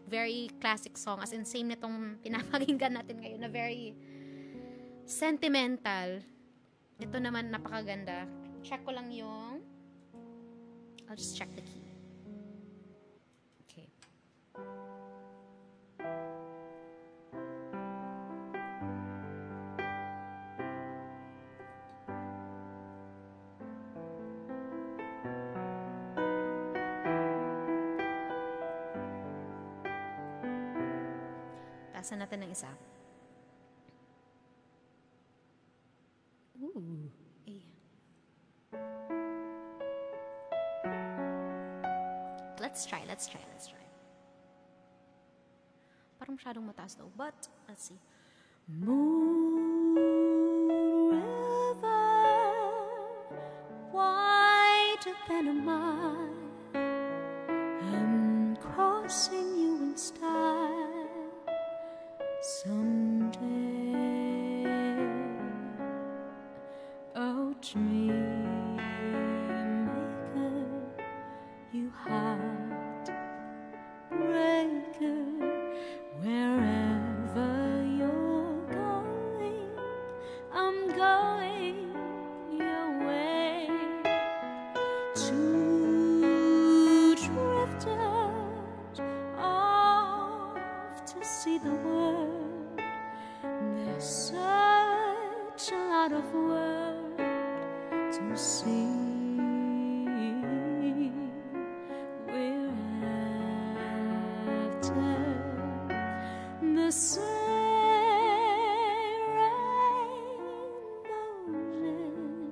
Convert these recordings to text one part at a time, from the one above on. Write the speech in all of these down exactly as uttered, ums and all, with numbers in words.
very classic song, as in same nitong pinapakinggan natin ngayon, na very sentimental. Ito naman, napakaganda. Check ko lang yung, I'll just check the key. Okay. Taasan natin ng isa. Ooh. Eh. Let's try, let's try, let's try. Parang masyadong mataas daw, but let's see. Moon river, wide than a mile, I'm crossing you in style. Someday, oh dream maker, you heart breaker, wherever you're going, I'm going your way. Two drifters off to see the world. There's such a lot of world to see. We're after the same rainbows,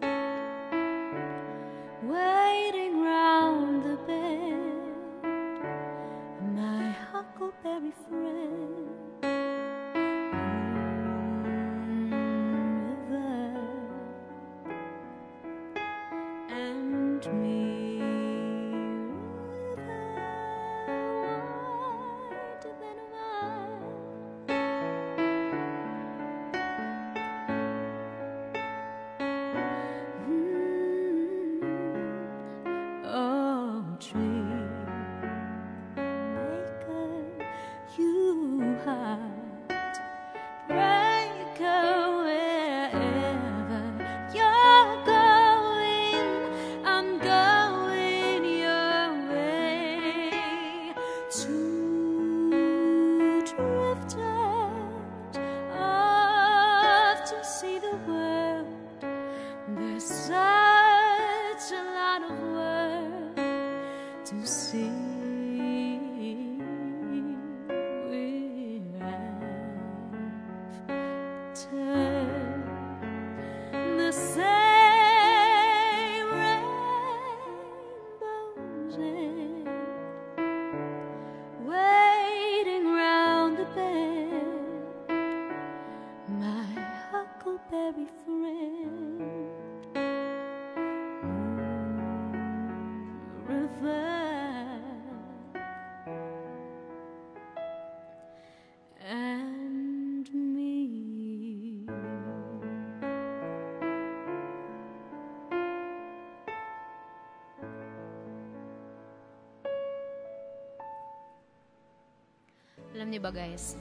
waiting round the bend, my huckleberry friend. Alam niyo ba, guys?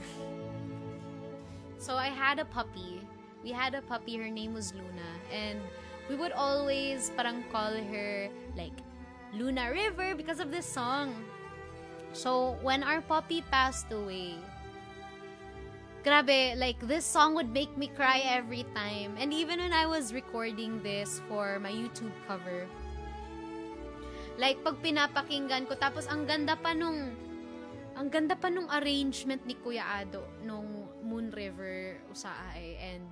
So, I had a puppy. We had a puppy. Her name was Luna. And we would always parang call her, like, Luna River because of this song. So, when our puppy passed away, grabe, like, this song would make me cry every time. And even when I was recording this for my YouTube cover, like, pag pinapakinggan ko, tapos ang ganda pa nung Ang ganda pa nung arrangement ni Kuya Ado nung Moon River Usaay, and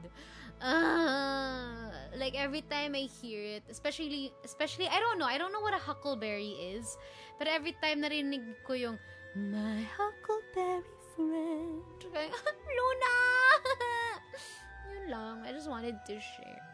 uh, like every time I hear it, especially especially I don't know, I don't know what a huckleberry is, but every time narinig ko yung my huckleberry friend, Luna. Yun lang, I just wanted to share.